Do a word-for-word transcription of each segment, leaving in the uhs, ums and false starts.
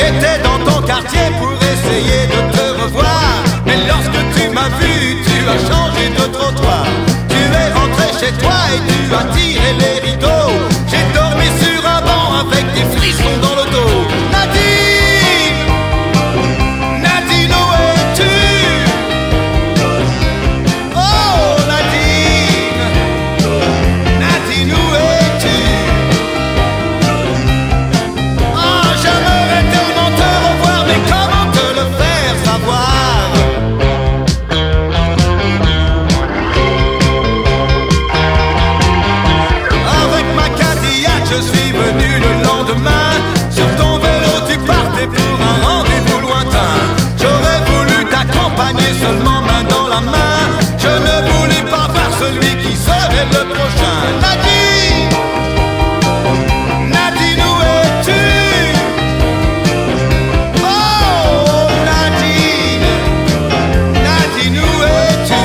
J'étais dans ton quartier pour essayer de te revoir, mais lorsque tu m'as vu, tu as changé de trottoir. Tu es rentré chez toi et tu as tiré les rideaux. J'ai dormi sur un banc avec des frissons dans le dos. Nadine, Nadine, où es-tu? Oh Nadine, Nadine, où es-tu? Oh, j'aimerais tellement te revoir, mais comment te le faire savoir? Avec ma Cadillac, je suis venu le lendemain. Sur ton vélo, tu partais pour un rendez-vous lointain. J'aurais voulu t'accompagner seulement main dans la main. Je ne voulais pas voir celui qui serait le prochain. Nadine, Nadine, où es-tu? Oh Nadine, Nadine, où es-tu?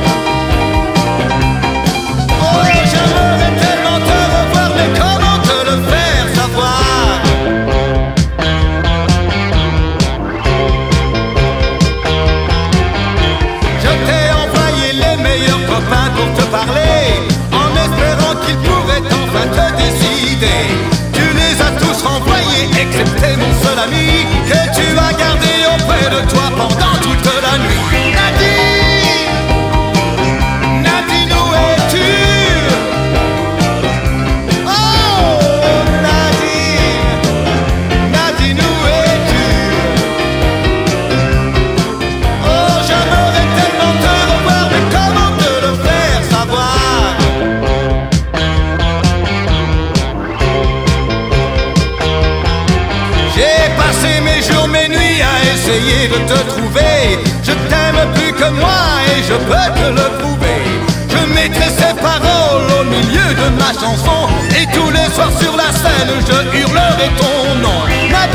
Oh, j'aimerais tellement te revoir, mais comment te le faire savoir? Je t'ai envoyé les meilleurs copains pour te parler, en espérant qu'ils pourraient enfin te décider. Tu les as tous renvoyés, excepté mon seul ami, que tu as gardé auprès de toi pendant toute la nuit. Nadine, Nadine, où es-tu? Oh Nadine, Nadine, où es-tu? Oh, j'aimerais tellement te revoir, mais comment te le faire savoir? J'ai passé mes jours, mes nuits à essayer de te trouver. Je t'aime plus que moi et je peux te le prouver. Je mettrai ces paroles au milieu de ma chanson, et tous les soirs sur la scène je hurlerai ton nom.